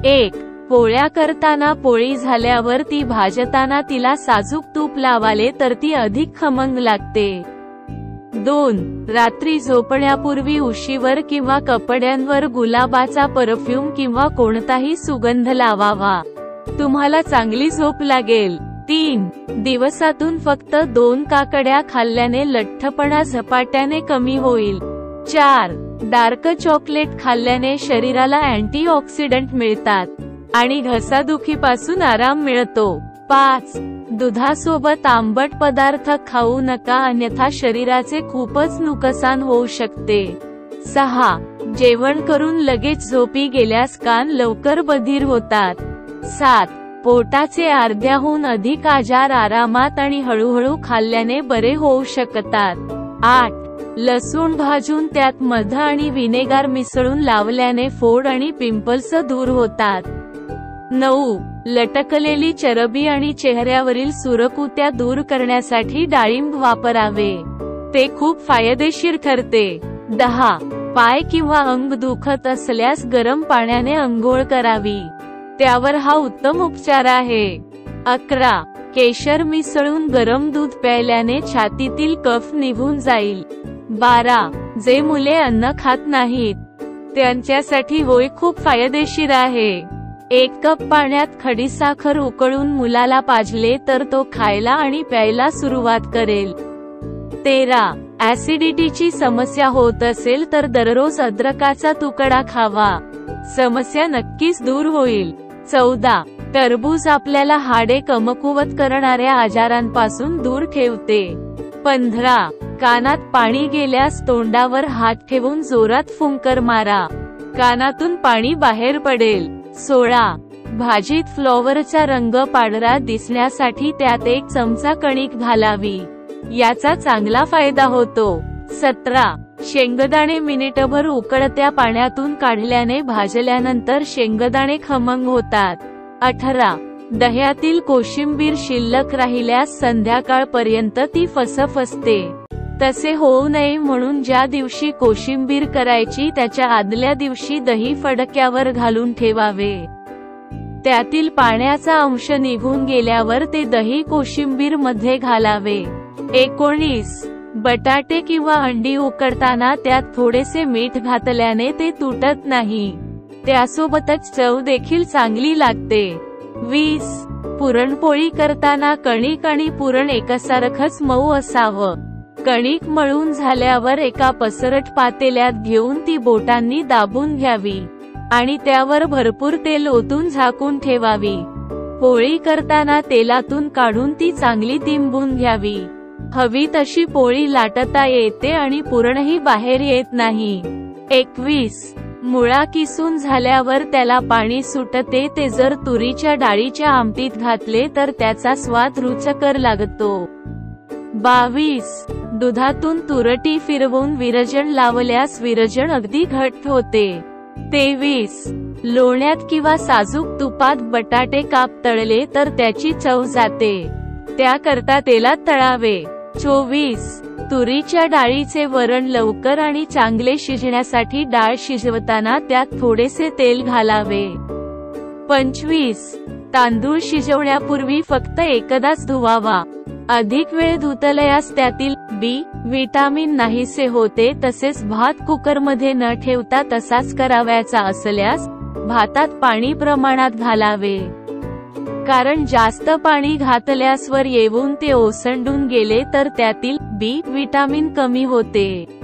1. पोळ्या करताना पोळी झाल्यावर ती भाजताना तिला साजूक तूप लावाले तर ती अधिक खमंग लागते. 2. रात्री झोपण्यापूर्वी उशीवर किंवा कपड्यांवर गुलाबाचा परफ्यूम किंवा कोणताही सुगंध लावावा. तुम्हाला चांगली झोप लागेल. 3. दिवसातून फक्त 2 काकड्या खाल्ल्याने लठ्ठपणा झपाट्याने कमी होईल. 4. डार्क चॉकलेट खाल्ल्याने शरीराला अँटीऑक्सिडंट मिळतात आणि घसादुखीपासून आराम मिळतो. 5. दुधासोबत आंबट पदार्थ खाऊ नका, अन्यथा शरीराचे खूपच नुकसान होऊ शकते. 6. जेवण करून लगेच झोपी गेल्यास कान लवकर बधीर होतात. 7. पोटाचे अर्ध्याहून अधिक आजार आरामात आणि हळूहळू खाल्ल्याने बरे होऊ शकतात. 8. लसूण भाजून त्यात मध आणि व्हिनेगार मिसळून लावल्याने फोड आणि पिंपल्स दूर होतात. 9. लटकलेली चरबी आणि चेहऱ्यावरील सुरकुत्या दूर करण्यासाठी डाळिंब वापरावे. ते खूप फायदेशीर ठरते. 10. पाय किंवा अंग दुखत असल्यास गरम पाण्याने अंघोळ करावी. त्यावर हा उत्तम उपचार आहे. 11. केशर मिसळून गरम दूध प्यायल्याने छातीतील कफ निघून जाईल. 12. जे मुले अन्न खात नाहीत त्यांच्यासाठी होय खूप फायदेशीर आहे. 1 कप पाण्यात खडीसाखर उकळून मुलाला पाजले तर तो खायला आणि प्यायला सुरुवात करेल. 13. ऍसिडिटीची समस्या होत असेल तर दररोज अद्रकाचा तुकडा खावा. समस्या नक्कीच दूर होईल. 14. टरबूज आपल्याला हाडे कमकुवत करणाऱ्या आजारांपासून दूर ठेवते. 15. कानात पाणी गेल्यास तोंडावर हात ठेवून जोरात फुंकर मारा. कानातून पाणी बाहेर पडेल. 16. भाजीत फ्लॉवरचा रंग पांढरा दिसण्यासाठी त्यात 1 चमचा कणिक घालावी. याचा चांगला फायदा होतो. 17. शेंगदाणे मिनिटभर उकळत्या पाण्यातून काढल्याने भाजल्यानंतर शेंगदाणे खमंग होतात. 18. दह्यातील कोशिंबीर शिल्लक राहिल्यास संध्याकाळपर्यंत ती फसफसते. तसे होऊ नये म्हणून ज्या दिवशी कोशिंबीर करायची त्याच्या आदल्या दिवशी दही फडक्यावर घालून ठेवावे. त्यातील पाण्याचा अंश निघून गेल्यावर ते दही कोशिंबीर मध्ये घालावे. 19. बटाटे किंवा अंडी उकडताना त्यात थोडेसे मीठ घातल्याने ते तुटत नाही. त्यासोबतच चव देखील चांगली लागते. 20. पुरणपोळी करताना कणिक आणि पुरण एकसारखंच मऊ असावं. कणिक मळून झाल्यावर एका पसरट पातेल्यात घेऊन ती बोटांनी दाबून घ्यावी आणि त्यावर भरपूर तेल ओतून झाकून ठेवावी. पोळी करताना तेलातून काढून ती चांगली तिंबून घ्यावी. हवी तशी पोळी लाटता येते आणि पुरणही बाहेर येत नाही. 21. मुळा किसून झाल्यावर त्याला पाणी सुटते, ते जर तुरीच्या डाळीच्या आमटीत घातले तर त्याचा स्वाद रुचकर लागतो. 22. दुधातून तुरटी फिरवून विरजण लावल्यास विरजण अगदी घट्ट होते. 23. लोण्यात किंवा साजूक तुपात बटाटे काप तळले तर त्याची चव जाते. त्याकरता तेलात तळावे. 24. तुरीच्या डाळीचे वरण लवकर आणि चांगले शिजण्यासाठी डाळ शिजवताना त्यात थोडेसे तेल घालावे. 25. तांदूळ शिजवण्यापूर्वी फक्त एकदाच धुवावा. अधिक वेळ धुतल्यास त्यातील बी विटामिन नाहीसे होते. तसेच भात कुकरमध्ये न ठेवता तसाच करावयाचा असल्यास भातात पाणी प्रमाणात घालावे, कारण जास्त पाणी घातल्यास वर येऊन ते ओसंडून गेले तर त्यातील बी विटामिन कमी होते.